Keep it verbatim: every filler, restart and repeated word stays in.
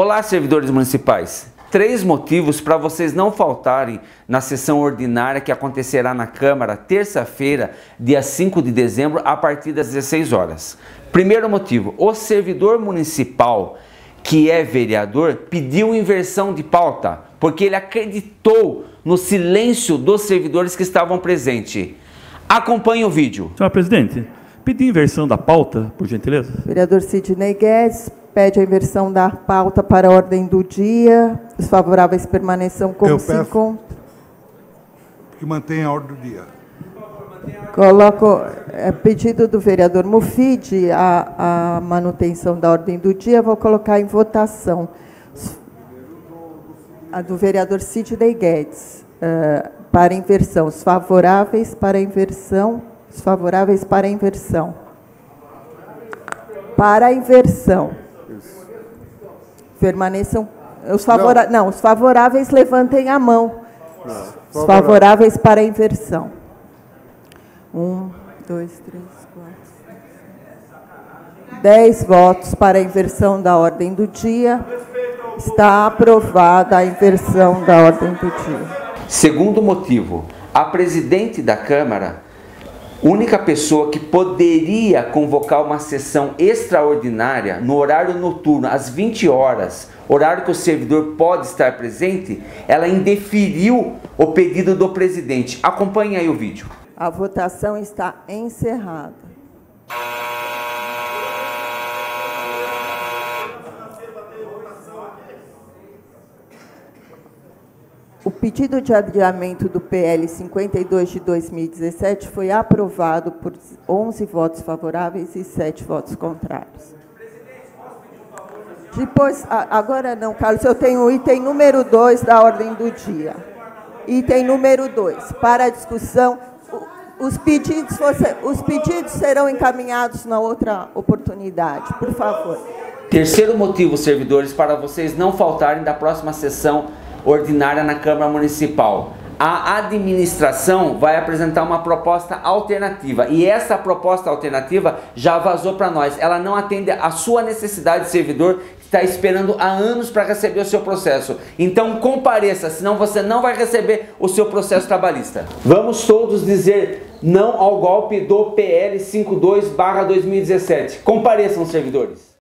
Olá, servidores municipais. Três motivos para vocês não faltarem na sessão ordinária que acontecerá na Câmara terça-feira, dia cinco de dezembro, a partir das dezesseis horas. Primeiro motivo, o servidor municipal que é vereador pediu inversão de pauta, porque ele acreditou no silêncio dos servidores que estavam presentes. Acompanhe o vídeo. Senhor presidente, pedir inversão da pauta, por gentileza. Vereador Sidney Guedes pede a inversão da pauta para a ordem do dia. Os favoráveis permaneçam como Eu se peço encontram. que mantenha a ordem do dia. Coloco é, pedido do vereador Mufid a, a manutenção da ordem do dia. Vou colocar em votação a do vereador Sidney Guedes uh, para inversão. Os favoráveis para a inversão. Os favoráveis para a inversão. Para a inversão. Permaneçam. Os favora... não. não, os favoráveis levantem a mão. Não, os favoráveis para a inversão. Um, dois, três, quatro, cinco, dez votos para a inversão da ordem do dia. Está aprovada a inversão da ordem do dia. Segundo motivo, a presidente da Câmara, única pessoa que poderia convocar uma sessão extraordinária no horário noturno, às vinte horas, horário que o servidor pode estar presente, ela indeferiu o pedido do presidente. Acompanhe aí o vídeo. A votação está encerrada. O pedido de adiamento do P L cinquenta e dois de dois mil e dezessete foi aprovado por onze votos favoráveis e sete votos contrários. Depois, agora não, Carlos, eu tenho o item número dois da ordem do dia. Item número dois, para a discussão. Os pedidos, os pedidos serão encaminhados na outra oportunidade, por favor. Terceiro motivo, servidores, para vocês não faltarem da próxima sessão ordinária na Câmara Municipal. A administração vai apresentar uma proposta alternativa e essa proposta alternativa já vazou para nós. Ela não atende à sua necessidade de servidor que está esperando há anos para receber o seu processo. Então compareça, senão você não vai receber o seu processo trabalhista. Vamos todos dizer não ao golpe do P L cinquenta e dois barra dois mil e dezessete. Compareçam, servidores.